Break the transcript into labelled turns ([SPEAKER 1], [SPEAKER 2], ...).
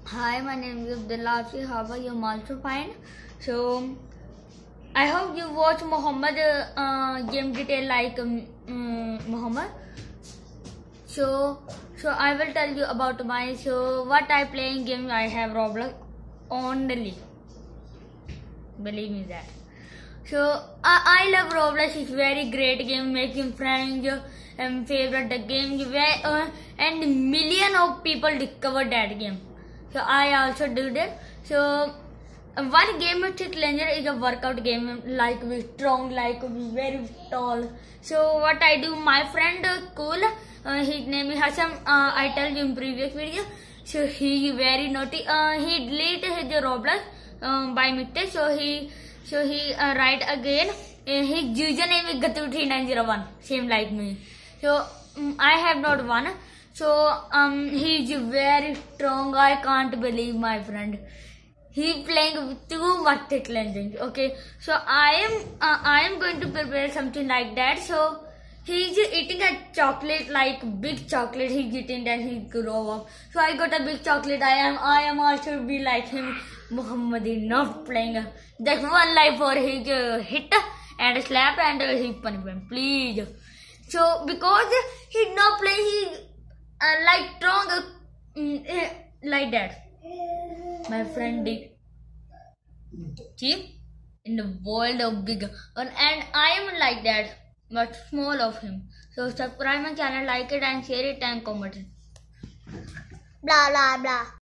[SPEAKER 1] Hi, my name is Abdullah. How are you? I'm also fine. So, I hope you watch Muhammad game detail like Muhammad. So I will tell you about what I play in game. I have Roblox only. Believe me that. So I love Roblox. It's very great game, making friends and favorite the game. And million of people discover that game. So I also do that. So one game of challenger is a workout game, like we strong, like we very tall. So what I do, my friend cool, his name is Hassan. I tell you in previous video. So he very naughty. He deleted his Roblox by mistake. So he write again. His username is Gatu3901, same like me. So I have not won. So he's very strong. I can't believe my friend. He playing too much challenging. Okay, so I am going to prepare something like that. So he's eating a chocolate, like big chocolate. He's eating, then he grow up. So I got a big chocolate. I am also be like him. Muhammad is not playing. Just one life for his hit and slap and his punishment, please. So because he's not playing, he like strong like that. My friend did. See, in the world of big, and I am like that, but small of him. So subscribe my channel, like it, and share it, and comment it.
[SPEAKER 2] Blah blah blah.